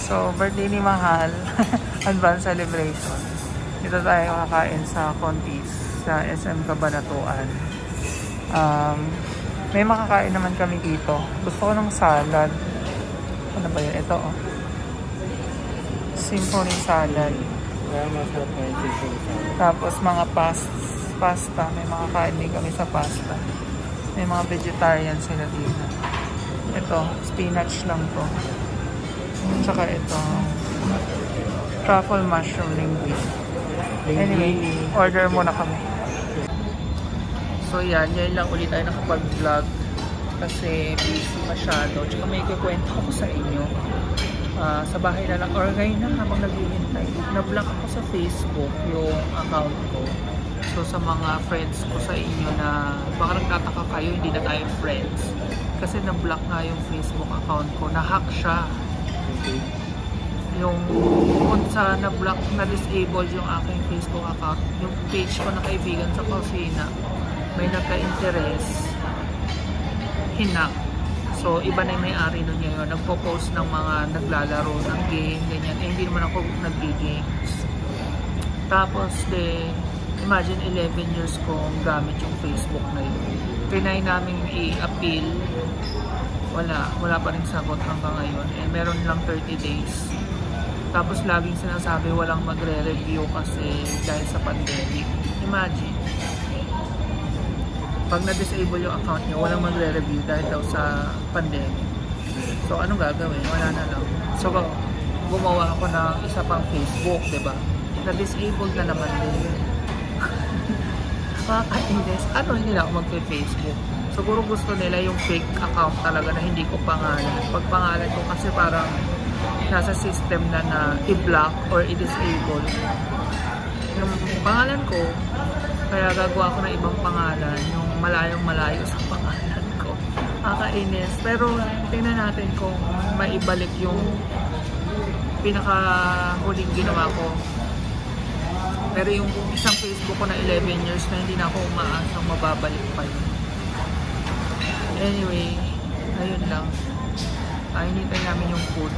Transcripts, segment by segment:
So, birthday ni Mahal. Advance celebration. Dito tayo kakain sa Contis sa SM Cabanatuan. May makakain naman kami dito. Gusto ko ng salad. Ano ba yun? Ito oh. Symphony salad. Tapos mga pasta. May makakain din kami sa pasta. May mga vegetarian sila dito. Ito, spinach lang to. Tsaka ito, truffle mushroom linguine. Anyway, order muna kami. So yan lang ulit tayo nakapag-vlog kasi busy masyado. Tsaka may kukwento ako sa inyo. Sa bahay na lang, or ngayon na habang naghihintay, na-block ako sa Facebook yung account ko. So sa mga friends ko sa inyo na baka nagtataka kayo, hindi na tayo friends. Kasi na-block nga yung Facebook account ko, na-hack siya. Okay. Yung kung sa na-block, na-disable yung aking Facebook account, yung page ko na kaibigan sa kusina, may nagka-interest, hinak. So, iba na yung may-ari nun ngayon. Nagpo-post ng mga naglalaro ng game, ganyan. Eh, hindi naman ako nag-games. Tapos, imagine 11 years kong gamit yung Facebook na yun. Trinay namin i-appeal. Wala pa rin sagot hanggang ngayon. Eh, meron lang 30 days. Tapos, laging sinasabi walang magre-review kasi dahil sa pandemic. Imagine. Pag na-disable yung account nyo, walang magre-review dahil daw sa pandemic. So, anong gagawin? Wala na lang. So, gumawa ako ng isa pang Facebook, diba? Na-disable na naman din. Makakainis. Ano, hindi na ako mag-Facebook. Siguro gusto nila yung fake account talaga na hindi ko pangalan. Pag pangalan ko kasi parang nasa system na i-block or i-disable. Yung pangalan ko, kaya gagawa ko ng ibang pangalan, yung malayong-malayo sa pangalan ko. Nakakainis. Pero tingnan natin kung maibalik yung pinakahuling ginawa ko. Pero yung isang Facebook ko na 11 years na hindi na ako umaasang mababalik pa yun. Anyway, ayun lang. Hinintay namin yung food.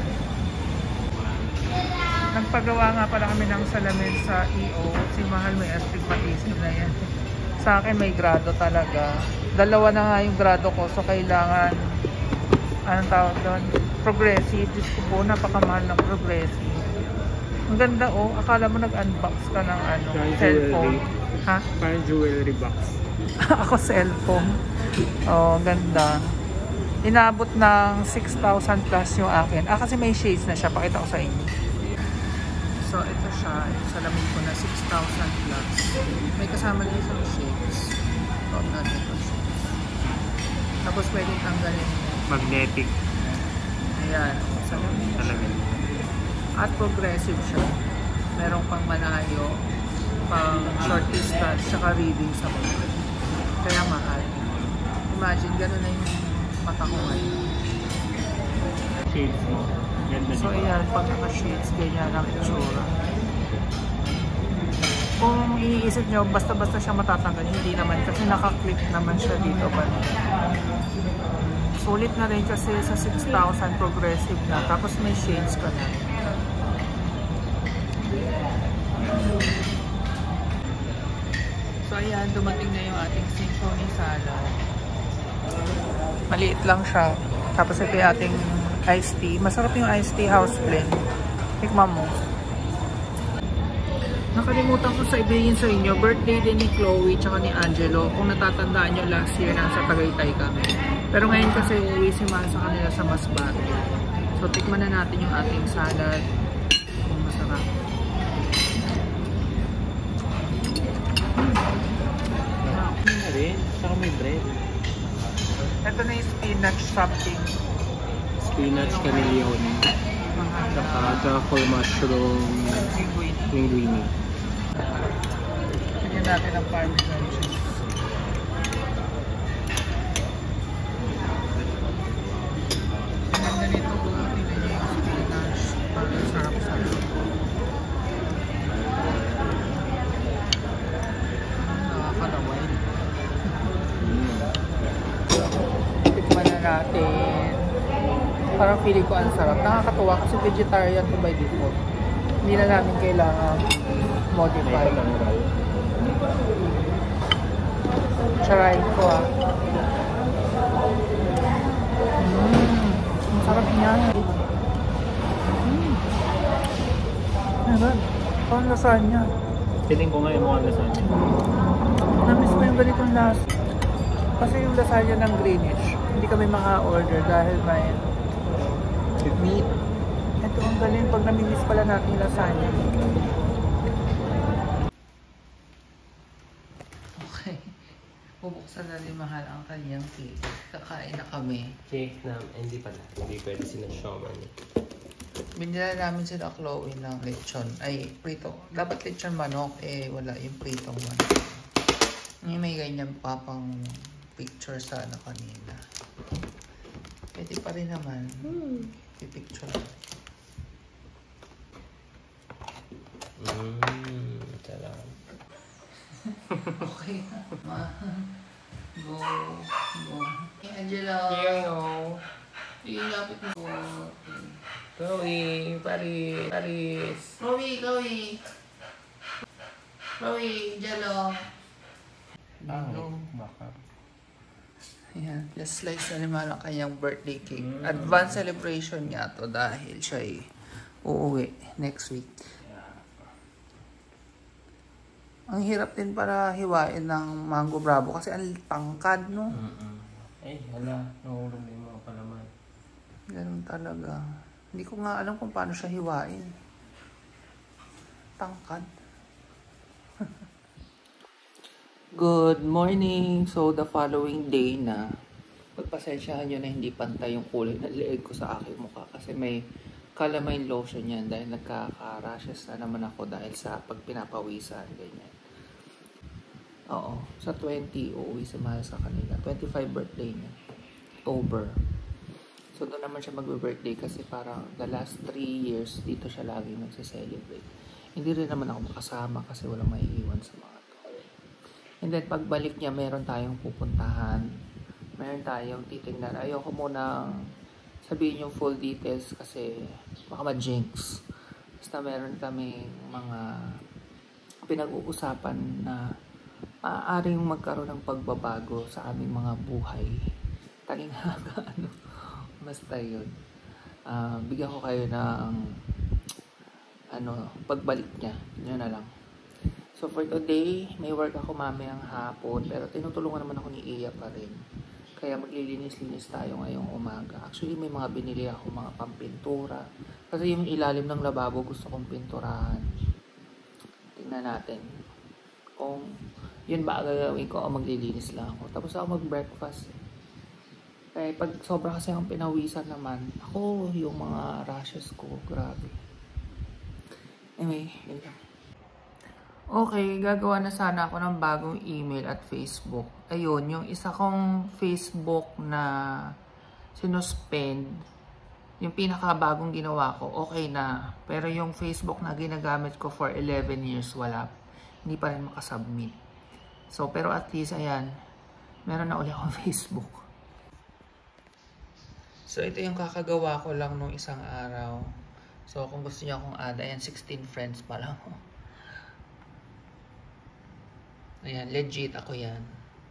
Nagpagawa nga pala kami ng salamin sa EO. Si Mahal may astigmatism na yan. Sa akin may grado talaga. Dalawa na nga yung grado ko. So kailangan, anong tawag doon? Progressive. Diyos ko po, napakamahal ng progressive. Ang ganda oh. Akala mo nag-unbox ka ng cellphone. Ha? Parang jewelry box. Ako cellphone. Oh, ganda. Inabot ng 6,000 plus yung akin. Kasi may shades na siya. Pakita ko sa inyo. So, ito siya. Salamin ko na 6,000 plus. May kasama na isang shades. Huwag natin ito shades. Tapos pwedeng tanggalin niya. Magnetic. Ayan. Salamin. Salamin. At progressive siya. Merong pang malayo, pang short distance, saka reading sa mukha. Kaya mahal. Imagine, gano'n na yung mata ko ngayon. Shades mo. So ayan, pag naka-shades, ganyan ang itsura. Kung iniisip nyo, basta-basta siya matatanggal, hindi naman kasi naka-click naman siya dito. Sulit na rin kasi sa 6,000 progressive na, tapos may shades ka na. So ayan, dumating na yung ating symphony salad. Maliit lang siya. Tapos ito yung ating iced tea. Masarap yung iced tea house blend. Tikman mo. Nakalimutan ko sa ibigin sa inyo, birthday din ni Chloe tsaka ni Angelo. Kung natatandaan nyo, last year nasa Tagaytay kami. Pero ngayon kasi uwi si Ma sa kanila sa Masbate. So tikman na natin yung ating salad. Kung masarap. Saka may bread. Ito na yung spinach something. Spinach canellion. Saka truffle mushroom linguine. Lagyan natin ang parmesan cheese. Ang ganito buhatin na yung spinach. Para sarap-sarap. Nakakalaway. Tikman na natin. Parang feeling ko ang sarap. Nakakatuwa kasi vegetarian to by default. Hindi na namin kailangan modify. Try ko Ang sarap niya. Ayan. Parang lasagna. Feeling ko nga yung mga lasagna. Namiss ko yung ganitong lasa. Kasi yung lasagna ng Greenwich, hindi kami maka-order dahil may meat. Ito ang galing pag namimiss pala natin yung lasagna. Okay. Bubuksan na ni Mahal ang kanyang cake. Kakain na kami. Cake na, hindi pala. Hindi pwede sinasyoman. Binila namin sila Chloe ng lechon. Ay, prito. Dapat lechon manok. Wala yung pritong manok. May ganyan pa pang picture sana kanina. Pwede pa rin naman. Pipicture. Sarap. Okay na. Go. Go. Angela. Ilapit mo. Chloe, Paris. Chloe. Jello. Baka. Ayan, just slice na naman ang kanyang birthday cake. Advance celebration niya to dahil siya ay uuwi next week. Ang hirap din para hiwain ng mango bravo kasi ang tangkad, no? Ay, hala. Nahulog din mga palaman. Ganun talaga. Hindi ko nga alam kung paano siya hiwain. Tangkad. Good morning! So, the following day na, pagpasensyahan nyo na hindi pantay yung kulay na leeg ko sa aking mukha kasi may calamine lotion yan dahil nagkaka-rashes na naman ako dahil sa pagpinapawisan, ganyan. Oo, sa 20, uuwi si Mahal sa kanila. 25 birthday niya. October. So, doon naman siya magbe-birthday kasi parang the last 3 years, dito siya lagi nagse-celebrate. Hindi rin naman ako makasama kasi walang maiiwan sa mga to. And then, pagbalik niya, meron tayong pupuntahan. Meron tayong titingnan. Ayoko munang sabihin yung full details kasi baka ma-jinx. Basta meron kaming mga pinag-uusapan na maaaring magkaroon ng pagbabago sa aming mga buhay. Talinghaga, basta yun. Bigyan ko kayo ng pagbalik niya. Yun na lang. So for today, may work ako mamayang hapon, pero tinutulungan naman ako ni Iya pa rin. Kaya maglilinis-linis tayo ngayong umaga. Actually, may mga binili ako, mga pampintura. Kasi yung ilalim ng lababo gusto kong pinturahan. Tingnan natin kung yun ba gagawin ko o maglilinis lang ako. Tapos ako mag-breakfast. Kaya pag sobra kasi akong pinawisan naman, ako yung mga rashes ko, grabe. Anyway, yun lang. Okay, gagawa na sana ako ng bagong email at Facebook. Ayun, yung isa kong Facebook na sinuspend, yung pinakabagong ginawa ko, okay na. Pero yung Facebook na ginagamit ko for 11 years, wala. Hindi pa rin makasubmit. So, pero at least, ayan, meron na ulit akong Facebook. So, ito yung kakagawa ko lang nung isang araw. So, kung gusto niyo akong add, ayan, 16 friends pa lang. Ayan, legit ako yan.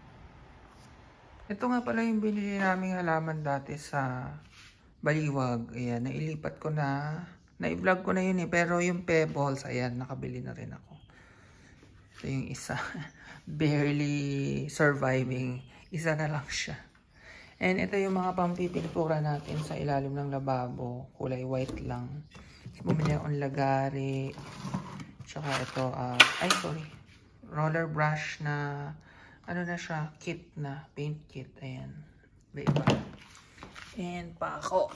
Ito nga pala yung binili naming halaman dati sa Baliwag. Ayan, nailipat ko na. Na-vlog ko na yun eh. Pero yung pebbles, ayan, nakabili na rin ako. Ito yung isa. Barely surviving. Isa na lang siya. And ito yung mga pampipintura natin sa ilalim ng lababo. Kulay white lang. Bumili akong lagari. Tsaka ito, roller brush na, ano na siya, kit na, paint kit. Ayan. Iba. And pa ako.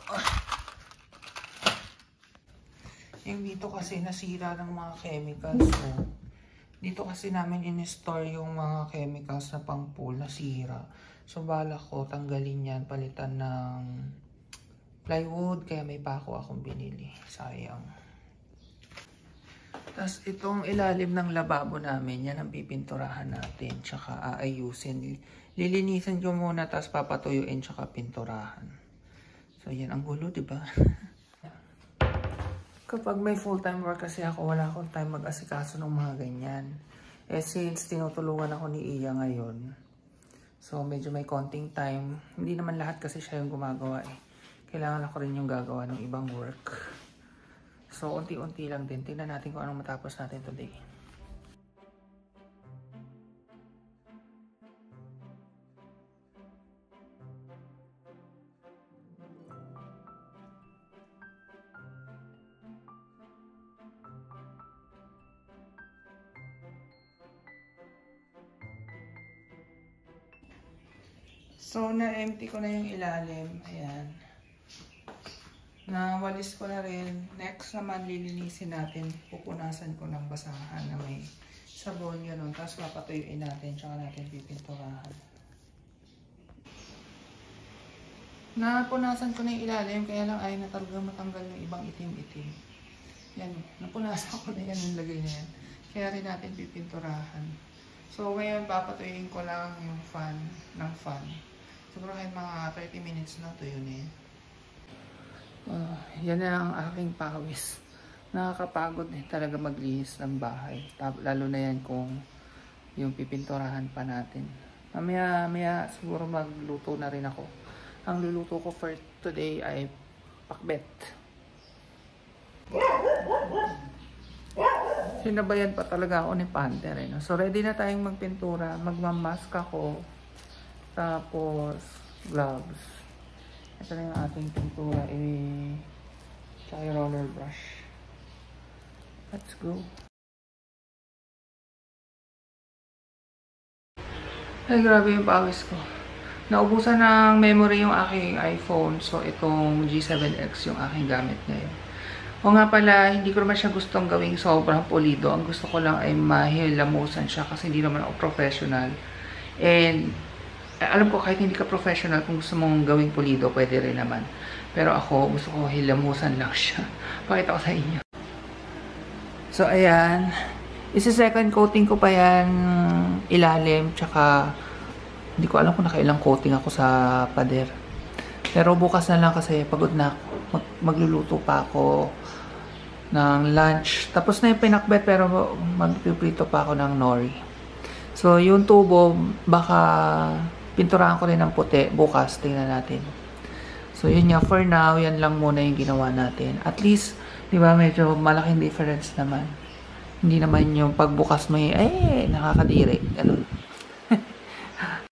Yung dito kasi nasira ng mga chemicals. So, dito kasi namin in-store yung mga chemicals na pang pool, nasira. So, bala ko, tanggalin yan, palitan ng plywood. Kaya may pako akong binili. Sayang. Tapos itong ilalim ng lababo namin, yan ang pipinturahan natin. Tsaka aayusin. Lilinisan ko muna, tapos papatuyuin, tsaka pinturahan. So, yan ang gulo, diba? Kapag may full-time work kasi ako, wala akong time mag-asikaso ng mga ganyan. Eh, since tinutulungan ako ni Iya ngayon, so medyo may konting time. Hindi naman lahat kasi siya yung gumagawa eh. Kailangan ako rin yung gagawa ng ibang work. So, unti-unti lang din. Tingnan natin kung anong matapos natin today. So, na-empty ko na yung ilalim. Ayan. Nawalis ko na rin. Next naman, lilinisin natin. Pupunasan ko ng basahan na may sabon. Ganun. Tapos papatuyuin natin. Tsaka natin pipinturahan. Napunasan ko na yung ilalim. Kaya lang ay natanggal matanggal yung ibang itim-itim. Yan. Napunasan ko na yan yung lagay na yan. Kaya rin natin pipinturahan. So, ngayon papatuyuin ko lang yung fan ng fan. Siguro kahit mga 30 minutes na tuyo na yan. Yan na ang aking pawis. Nakakapagod din talaga maglinis ng bahay. Lalo na yan kung yung pipinturahan pa natin. Mamaya siguro magluto na rin ako. Ang luluto ko for today ay pakbet. Sinabayan pa talaga ako ni Panther. Eh, no? So ready na tayong magpintura. Magmamask ako. Tapos, gloves. Ito na yung ating pintura. Tsaka yung roller brush. Let's go. Ay, grabe yung pawis ko. Naubusan ng memory yung aking iPhone. So, itong G7X yung aking gamit ngayon. O nga pala, hindi ko naman siya gustong gawing sobrang pulido. Ang gusto ko lang ay mahilamusan siya kasi hindi naman ako professional. And, alam ko kahit hindi ka professional, kung gusto mong gawing pulido, pwede rin naman. Pero ako, gusto ko hilamusan lang siya. Pakita ko sa inyo. So, ayan. Isi-second coating ko pa yan ilalim. Tsaka, hindi ko alam kung nakailang coating ako sa pader. Pero bukas na lang kasi pagod na ako. Magluluto pa ako ng lunch. Tapos na yung pinakbet pero magpiprito pa ako ng nori. So, yung tubo, baka pinturahan ko rin ng puti. Bukas, tingnan natin. So, yun nga. For now, yan lang muna yung ginawa natin. At least, di ba, medyo malaking difference naman. Hindi naman yung pagbukas mo nakakadiri. Ganun.